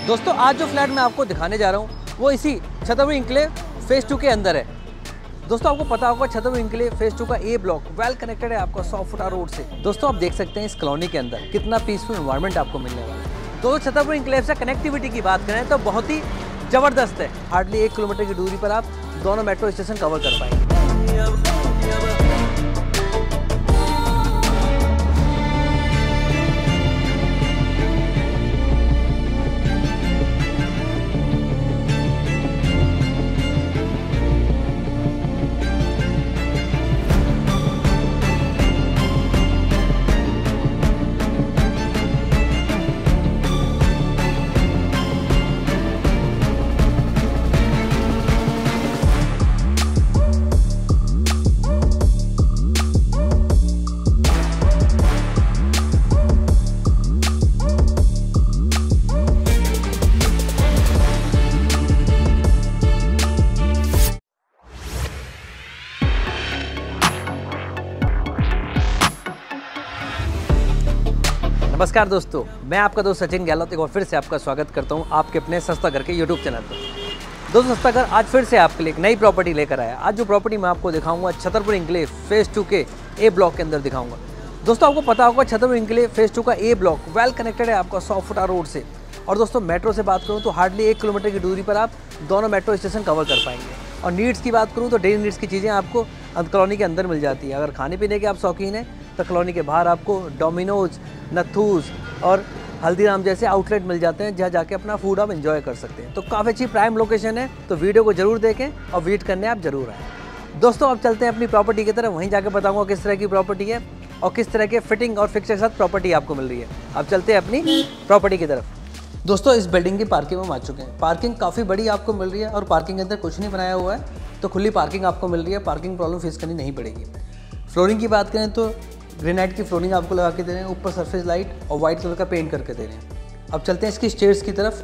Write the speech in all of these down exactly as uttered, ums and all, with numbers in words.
दोस्तों आज जो फ्लैट मैं आपको दिखाने जा रहा हूँ वो इसी छतरपुर एन्क्लेव फेज़ टू के अंदर है। दोस्तों आपको पता होगा छतरपुर एन्क्लेव फेज़ टू का ए ब्लॉक वेल कनेक्टेड है आपका सौ फुटा रोड से। दोस्तों आप देख सकते हैं इस कॉलोनी के अंदर कितना पीसफुल एनवायरनमेंट आपको मिलने वाला है। दोस्तों छतरपुर एन्क्लेव से कनेक्टिविटी की बात करें तो बहुत ही ज़बरदस्त है। हार्डली एक किलोमीटर की दूरी पर आप दोनों मेट्रो स्टेशन कवर कर पाएंगे। नमस्कार दोस्तों, मैं आपका दोस्त सचिन गहलोत एक बार फिर से आपका स्वागत करता हूं आपके अपने सस्ता घर के यूट्यूब चैनल पर। दोस्तों सस्ता घर आज फिर से आपके लिए एक नई प्रॉपर्टी लेकर आया। आज जो प्रॉपर्टी मैं आपको दिखाऊंगा छतरपुर एन्क्लेव फेज़ टू के ए ब्लॉक के अंदर दिखाऊंगा। दोस्तों आपको पता होगा छतरपुर एन्क्लेव फेज़ टू का ए ब्लॉक वेल कनेक्टेड है आपका सौ फुटा रोड से। और दोस्तों मेट्रो से बात करूँ तो हार्डली एक किलोमीटर की दूरी पर आप दोनों मेट्रो स्टेशन कवर कर पाएंगे। और नीड्स की बात करूँ तो डेली नीड्स की चीज़ें आपको कॉलोनी के अंदर मिल जाती है। अगर खाने पीने के आप शौकीन हैं तो कॉलोनी के बाहर आपको डोमिनोज, नथूस और हल्दीराम जैसे आउटलेट मिल जाते हैं जहाँ जाके अपना फूड आप एंजॉय कर सकते हैं। तो काफ़ी अच्छी प्राइम लोकेशन है, तो वीडियो को जरूर देखें और विजिट करने आप जरूर आएँ। दोस्तों अब चलते हैं अपनी प्रॉपर्टी की तरफ, वहीं जाके बताऊंगा किस तरह की प्रॉपर्टी है और किस तरह के फिटिंग और फिक्सर के साथ प्रॉपर्टी आपको मिल रही है। अब चलते हैं अपनी प्रॉपर्टी की तरफ। दोस्तों इस बिल्डिंग की पार्किंग में हम आ चुके हैं। पार्किंग काफ़ी बड़ी आपको मिल रही है और पार्किंग के अंदर कुछ नहीं बनाया हुआ है, तो खुली पार्किंग आपको मिल रही है। पार्किंग प्रॉब्लम फेस करनी नहीं पड़ेगी। फ्लोरिंग की बात करें तो ग्रेनाइट की फ्लोरिंग आपको लगा के दे रहे हैं, ऊपर सरफेस लाइट और वाइट कलर का पेंट करके दे रहे हैं। अब चलते हैं इसकी स्टेयर्स की तरफ।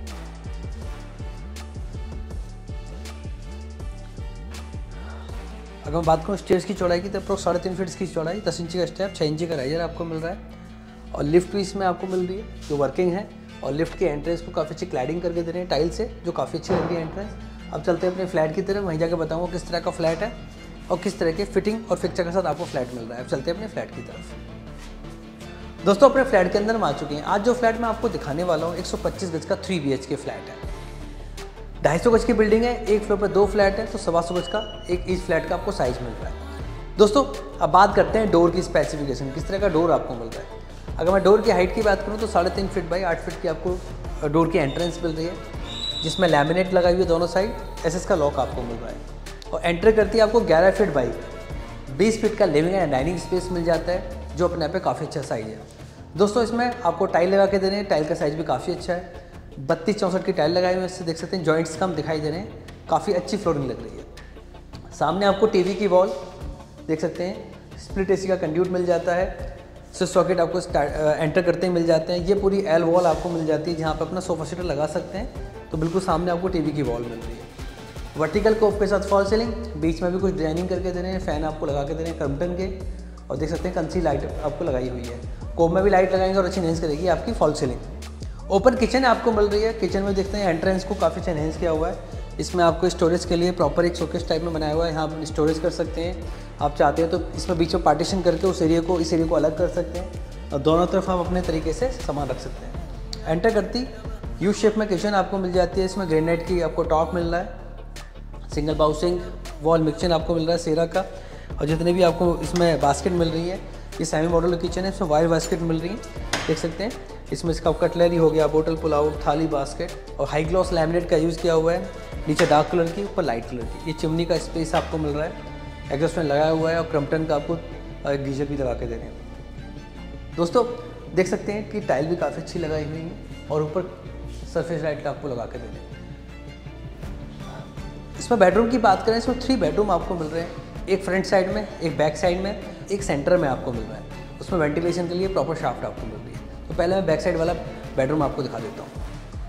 अगर मैं बात करूँ स्टेयर्स की चौड़ाई की तो अप्रोक्स साढ़े तीन फीट की चौड़ाई, दस इंची का स्टेप, छः इंची का राइजर आपको मिल रहा है। और लिफ्ट भी इसमें आपको मिल रही है जो वर्किंग है। और लिफ्ट के एंट्रेंस को काफ़ी अच्छी क्लैडिंग करके दे रहे हैं टाइल से, जो काफ़ी अच्छी लग रही है एंट्रेंस। अब चलते हैं अपने फ्लैट की तरफ, वहीं जाकर बताऊँगा किस तरह का फ्लैट है और किस तरह के फिटिंग और फिक्सर के साथ आपको फ्लैट मिल रहा है। अब चलते हैं अपने फ्लैट की तरफ। दोस्तों अपने फ्लैट के अंदर हम आ चुके हैं। आज जो फ्लैट मैं आपको दिखाने वाला हूँ एक सौ पच्चीस गज का three B H K flat है। ढाई सौ गज की बिल्डिंग है, एक फ्लोर पर दो फ्लैट है, तो सवा सौ गज का एक ईच फ्लैट का आपको साइज मिल रहा है। दोस्तों अब बात करते हैं डोर की स्पेसिफिकेशन, किस तरह का डोर आपको मिल रहा है। अगर मैं डोर की हाइट की बात करूँ तो साढ़े तीन फीट बाई आठ फीट की आपको डोर की एंट्रेंस मिल रही है, जिसमें लैमिनेट लगाई हुई है दोनों साइड। एस एस का लॉक आपको मिल रहा है और एंटर करती है आपको ग्यारह फीट बाई बीस फीट का लिविंग एंड डाइनिंग स्पेस मिल जाता है, जो अपने आप पे काफ़ी अच्छा साइज है। दोस्तों इसमें आपको टाइल लगा के दे रहे हैं, टाइल का साइज भी काफ़ी अच्छा है। बत्तीस चौंसठ की टाइल लगाई हुई है, इससे देख सकते हैं जॉइंट्स कम दिखाई दे रहे हैं, काफ़ी अच्छी फ्लोरिंग लग रही है। सामने आपको टीवी की वॉल देख सकते हैं, स्प्लिट एसी का कंड्यूट मिल जाता है, स्विच सॉकेट आपको एंटर करते ही मिल जाते हैं। ये पूरी एल वॉल आपको मिल जाती है जहाँ पर अपना सोफा सीटर लगा सकते हैं, तो बिल्कुल सामने आपको टीवी की वॉल मिल रही है। वर्टिकल कोप के साथ फॉल सीलिंग, बीच में भी कुछ डिजाइनिंग करके दे रहे हैं, फैन आपको लगा के दे रहे हैं कर्टन के, और देख सकते हैं कंसी लाइट आपको लगाई हुई है। कोप में भी लाइट लगाएंगे और अच्छी एनहेंस करेगी आपकी फॉल सीलिंग। ओपन किचन आपको मिल रही है। किचन में देखते हैं एंट्रेंस को काफ़ी अच्छा एनहेंस किया हुआ है। इसमें आपको स्टोरेज के लिए प्रॉपर एक शोकेस टाइप में बनाया हुआ है, यहाँ आप स्टोरेज कर सकते हैं। आप चाहते हैं तो इसमें बीच में पार्टीशन करके उस एरिया को इस एरिया को अलग कर सकते हैं और दोनों तरफ आप अपने तरीके से सामान रख सकते हैं। एंटर करती यू शेप में किचन आपको मिल जाती है। इसमें ग्रेनाइट की आपको टॉप मिल रहा है, सिंगल बाउसिंग वॉल मिक्सचर आपको मिल रहा है सेरा का, और जितने भी आपको इसमें बास्केट मिल रही है, ये सेमी मॉडल किचन है, इसमें वायर बास्केट मिल रही है, देख सकते हैं। इसमें इसका कटलरी हो गया, बोतल पुल आउट, थाली बास्केट, और हाई ग्लॉस लैमिनेट का यूज़ किया हुआ है। नीचे डार्क कलर की, ऊपर लाइट कलर की। ये चिमनी का स्पेस आपको मिल रहा है, एग्जॉस्ट फैन लगाया हुआ है, और क्रम्पटन का आपको गीजर भी लगा के दे रहे हैं। दोस्तों देख सकते हैं कि टाइल भी काफ़ी अच्छी लगाई हुई है और ऊपर सरफेस लाइट का आपको लगा के दे रहे हैं। इसमें बेडरूम की बात करें, इसमें थ्री बेडरूम आपको मिल रहे हैं, एक फ्रंट साइड में, एक बैक साइड में, एक सेंटर में आपको मिल रहा है। उसमें वेंटिलेशन के लिए प्रॉपर शाफ्ट आपको मिल रही है। तो पहले मैं बैक साइड वाला बेडरूम आपको दिखा देता हूँ।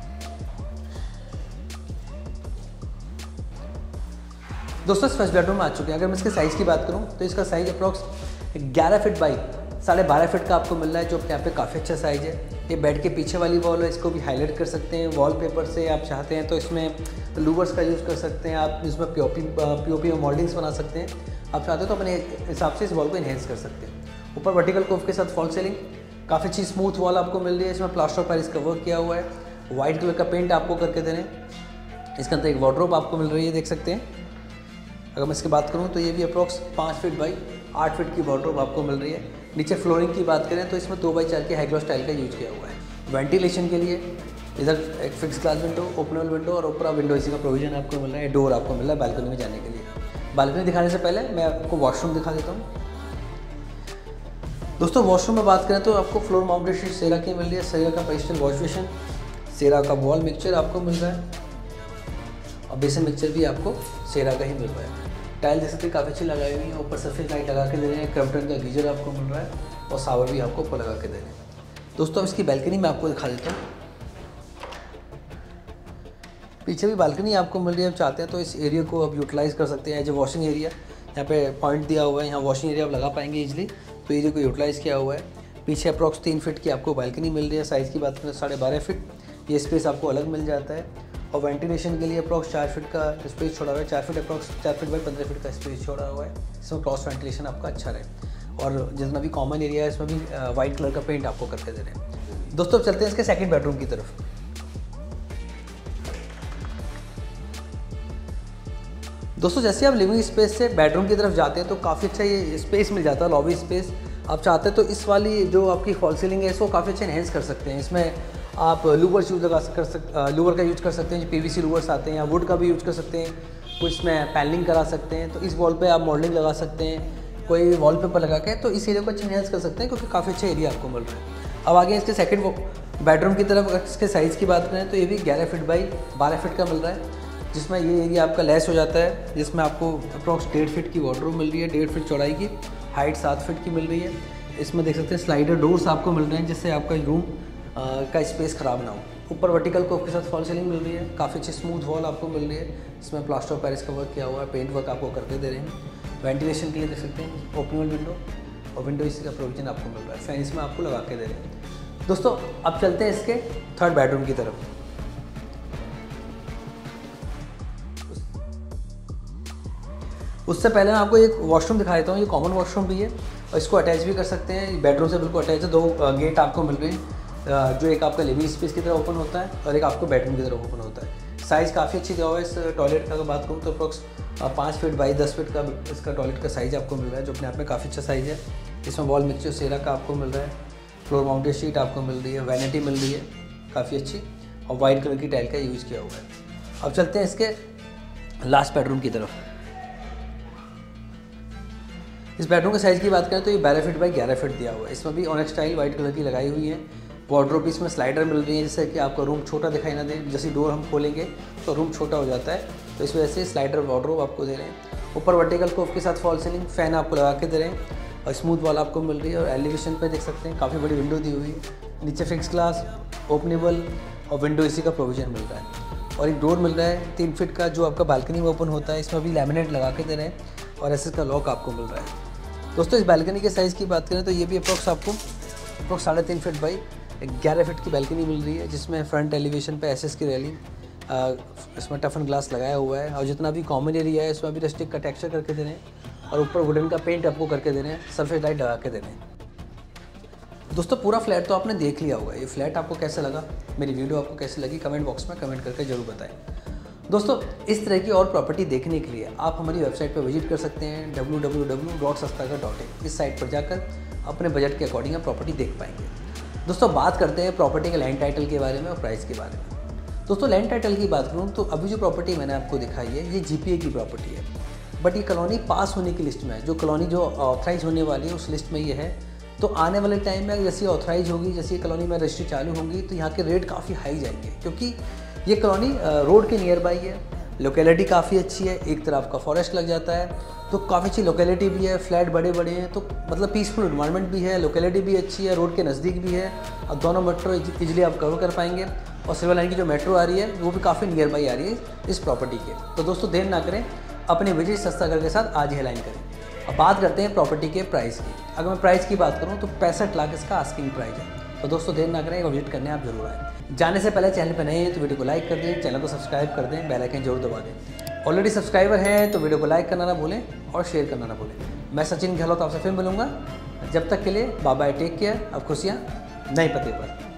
दोस्तों फर्स्ट बेडरूम आ चुके हैं। अगर मैं इसके साइज़ की बात करूँ तो इसका साइज़ अप्रॉक्स ग्यारह फीट बाई साढ़े बारह फीट का आपको मिल रहा है, जो अपने यहाँ पे काफ़ी अच्छा साइज़ है। ये बेड के पीछे वाली वॉल है, इसको भी हाईलाइट कर सकते हैं वॉलपेपर से। आप चाहते हैं तो इसमें लूवर्स का यूज़ कर सकते हैं, आप इसमें पीओपी पीओपी और मॉल्डिंग्स बना सकते हैं। आप चाहते हो तो अपने हिसाब से इस वॉल को इन्हेंस कर सकते हैं। ऊपर वर्टिकल कोफ के साथ फॉल सीलिंग, काफ़ी अच्छी स्मूथ वॉल आपको मिल रही है। इसमें प्लास्टर ऑफ पेरिस का वर्क किया हुआ है, वाइट कलर का पेंट आपको करके दे रहे हैं। इसके अंदर एक वार्डरोब आपको मिल रही है, देख सकते हैं। अगर मैं इसकी बात करूँ तो ये भी अप्रॉक्स पाँच फीट बाई आठ फीट की वार्डरोब आपको मिल रही है। नीचे फ्लोरिंग की बात करें तो इसमें दो बाई चार के हाई ग्लॉस स्टाइल का यूज किया हुआ है। वेंटिलेशन के लिए इधर एक fix glass window, openable window और ऊपर विंडो एसी का प्रोविजन आपको मिल रहा है। डोर आपको मिल रहा है बालकनी में जाने के लिए। बालकनी दिखाने से पहले मैं आपको वॉशरूम दिखा देता हूँ। दोस्तों वॉशरूम में बात करें तो आपको फ्लोर माउंटेड शीट सेरा की मिल रही है। सेरा का पेस्टल वॉश बेसिन, सेरा का वॉल मिक्सचर आपको मिल रहा है और बेसिन मिक्सचर भी आपको सेरा का ही मिल रहा है। टाइल देख सकते हैं काफ़ी अच्छी लगाई हुई है। ऊपर सफ़ेद लाइट लगा के दे रहे हैं। क्रम्पटन का गीजर आपको मिल रहा है और शावर भी आपको ऊपर लगा के दे रहे हैं। दोस्तों अब इसकी बैल्कनी में आपको दिखा देता हूँ। पीछे भी बालकनी आपको मिल रही है। आप चाहते हैं तो इस एरिया को आप यूटिलाइज़ कर सकते हैं एज ए वॉशिंग एरिया। यहाँ पे पॉइंट दिया हुआ है, यहाँ वॉशिंग एरिया आप लगा पाएंगे इजीली, तो एरिया को यूटिलाइज़ किया हुआ है। पीछे अप्रॉक्स तीन फीट की आपको बालकनी मिल रही है। साइज़ की बात करें साढ़े बारह फीट ये स्पेस आपको अलग मिल जाता है। और वेंटिलेशन के लिए अप्रॉक्स चार फीट का स्पेस छोड़ा हुआ है। चार फीट अप्रॉक्स चार फीट बाई पंद्रह फीट का स्पेस छोड़ा हुआ है। इसमें क्रॉस वेंटिलेशन आपका अच्छा रहे। और जितना भी कॉमन एरिया है इसमें भी वाइट कलर का पेंट आपको करके दे रहे हैं। दोस्तों अब चलते हैं इसके सेकंड बेडरूम की तरफ। दोस्तों जैसे आप लिविंग स्पेस से बेडरूम की तरफ जाते हैं तो काफ़ी अच्छा ये स्पेस मिल जाता है, लॉबी स्पेस। आप चाहते हैं तो इस वाली जो आपकी फॉल सीलिंग है इसको काफ़ी अच्छा इनहेंस कर सकते हैं। इसमें आप लूवर्स यूज लगा कर सकते लूवर का यूज कर सकते हैं, जो पीवीसी लूवर्स आते हैं, या वुड का भी यूज कर सकते हैं। कुछ इसमें पैनलिंग करा सकते हैं, तो इस वॉल पे आप मॉडलिंग लगा सकते हैं, कोई वॉलपेपर लगा के, तो इस एरिया को अच्छा इनहेंस कर सकते हैं क्योंकि काफ़ी अच्छा एरिया आपको मिल रहा है। अब आगे इसके सेकंड बेडरूम की तरफ अगर इसके साइज़ की बात करें तो ये भी ग्यारह फीट बाई बारह फीट का मिल रहा है, जिसमें ये एरिया आपका लेस हो जाता है, जिसमें आपको अप्रॉक्स डेढ़ फीट की वार्डरोब मिल रही है, डेढ़ फीट चौड़ाई की, हाइट सात फीट की मिल रही है। इसमें देख सकते हैं स्लाइडर डोर्स आपको मिल रहे हैं, जिससे आपका रूम का स्पेस ख़राब ना हो। ऊपर वर्टिकल कोफ के साथ फॉल सीलिंग मिल रही है, काफ़ी अच्छी स्मूथ वॉल आपको मिल रही है। इसमें प्लास्टर ऑफ पेरिस का वर्क किया हुआ है, पेंट वर्क आपको करके दे रहे हैं। वेंटिलेशन के लिए देख सकते हैं ओपनेबल विंडो और विंडो एसी का प्रोविजन आपको मिल रहा है। फैन इसमें आपको लगा के दे रहे हैं। दोस्तों अब चलते हैं इसके थर्ड बेडरूम की तरफ। उससे पहले मैं आपको एक वॉशरूम दिखा देता हूँ। ये कॉमन वॉशरूम भी है और इसको अटैच भी कर सकते हैं। बेडरूम से बिल्कुल अटैच है। दो गेट आपको मिल रहे हैं, जो एक आपका लिविंग स्पेस की तरह ओपन होता है और एक आपको बेडरूम की तरफ ओपन होता है। साइज़ काफ़ी अच्छी दिया हुआ है। इस टॉयलेट का अगर बात करूँ तो अप्रॉक्स पाँच फीट बाई दस फीट का इसका टॉयलेट का साइज़ आपको मिल रहा है, जो अपने आप में काफ़ी अच्छा साइज़ है। इसमें वॉल मिक्सचर सेरा का आपको मिल रहा है, फ्लोर माउंटेड शीट आपको मिल रही है, वैनिटी मिल रही है काफ़ी अच्छी, और वाइट कलर की टाइल का यूज़ किया हुआ है। अब चलते हैं इसके लास्ट बेडरूम की तरफ। इस बेडरूम के साइज़ की बात करें तो ये बारह फीट बाई ग्यारह फीट दिया हुआ है। इसमें भी ऑनेक्स टाइल वाइट कलर की लगाई हुई है। वार्डरोब भी इसमें स्लाइडर मिल रही है, जिससे कि आपका रूम छोटा दिखाई ना दे। जैसे डोर हम खोलेंगे तो रूम छोटा हो जाता है, तो इस वजह से स्लाइडर वार्डरोब आपको दे रहे हैं। ऊपर वर्टिकल कोफ के साथ फॉल सीलिंग, फैन आपको लगा के दे रहे हैं और स्मूथ वॉल आपको मिल रही है। और एलिवेशन पे देख सकते हैं काफ़ी बड़ी विंडो दी हुई है। नीचे फिक्स ग्लास, ओपनेबल और विंडो एसी का प्रोविजन मिल रहा है। और एक डोर मिल रहा है तीन फीट का, जो आपका बालकनी में ओपन होता है। इसमें भी लैमिनेट लगा के दे रहे हैं और एस एस का लॉक आपको मिल रहा है। दोस्तों इस बालकनी के साइज़ की बात करें तो ये भी अप्रॉक्स आपको अप्रॉक्स साढ़े तीन फीट बाई ग्यारह फीट की बालकनी मिल रही है, जिसमें फ्रंट एलिवेशन पे एसएस की रेलिंग, इसमें टफन ग्लास लगाया हुआ है। और जितना भी कॉमन एरिया है इसमें भी रस्टिक का टेक्सचर करके दे रहे हैं और ऊपर वुडन का पेंट आपको करके दे रहे हैं, सरफेस लाइट लगा के दे रहे हैं। दोस्तों पूरा फ्लैट तो आपने देख लिया होगा। ये फ्लैट आपको कैसा लगा, मेरी वीडियो आपको कैसी लगी, कमेंट बॉक्स में कमेंट करके जरूर बताएं। दोस्तों इस तरह की और प्रॉपर्टी देखने के लिए आप हमारी वेबसाइट पर विजिट कर सकते हैं W W W dot Sastagar dot in. इस साइट पर जाकर अपने बजट के अकॉर्डिंग आप प्रॉपर्टी देख पाएंगे। दोस्तों बात करते हैं प्रॉपर्टी के लैंड टाइटल के बारे में और प्राइस के बारे में। दोस्तों लैंड टाइटल की बात करूँ तो अभी जो प्रॉपर्टी मैंने आपको दिखाई है ये जीपीए की प्रॉपर्टी है, बट ये कॉलोनी पास होने की लिस्ट में है। जो कॉलोनी जो ऑथराइज होने वाली है उस लिस्ट में ये है। तो आने वाले टाइम में जैसे ऑथराइज होगी, जैसे कॉलोनी में रजिस्ट्री चालू होंगी, तो यहाँ के रेट काफ़ी हाई जाएंगे, क्योंकि ये कॉलोनी रोड के नियर बाई है। लोकेलिटी काफ़ी अच्छी है, एक तरफ का फॉरेस्ट लग जाता है, तो काफ़ी अच्छी लोकेलिटी भी है, फ्लैट बड़े बड़े हैं, तो मतलब पीसफुल इन्वायरमेंट भी है, लोकेलिटी भी अच्छी है, रोड के नज़दीक भी है और दोनों मेट्रो इजीली आप कवर कर पाएंगे। और सिल्वर लाइन की जो मेट्रो आ रही है वो भी काफ़ी नियर बाई आ रही है इस प्रॉपर्टी के। तो दोस्तों देर ना करें, अपने विजिट सस्तागर के साथ आज ही अलाइन करें। अब बात करते हैं प्रॉपर्टी के प्राइस की। अगर मैं प्राइस की बात करूँ तो पैंसठ लाख इसका आस्किंग प्राइस है। तो दोस्तों देर ना करें, एक विजिट करने आप जरूर आए। जाने से पहले चैनल पर नए हैं तो वीडियो को लाइक कर दें, चैनल को सब्सक्राइब कर दें, बेल आइकन जरूर दबा दें। ऑलरेडी सब्सक्राइबर हैं तो वीडियो को लाइक करना ना भूलें और शेयर करना ना भूलें। मैं सचिन गहलोत आपसे फिर मिलूंगा, जब तक के लिए बाय बाय, टेक केयर। अब खुशियाँ नए पते पर।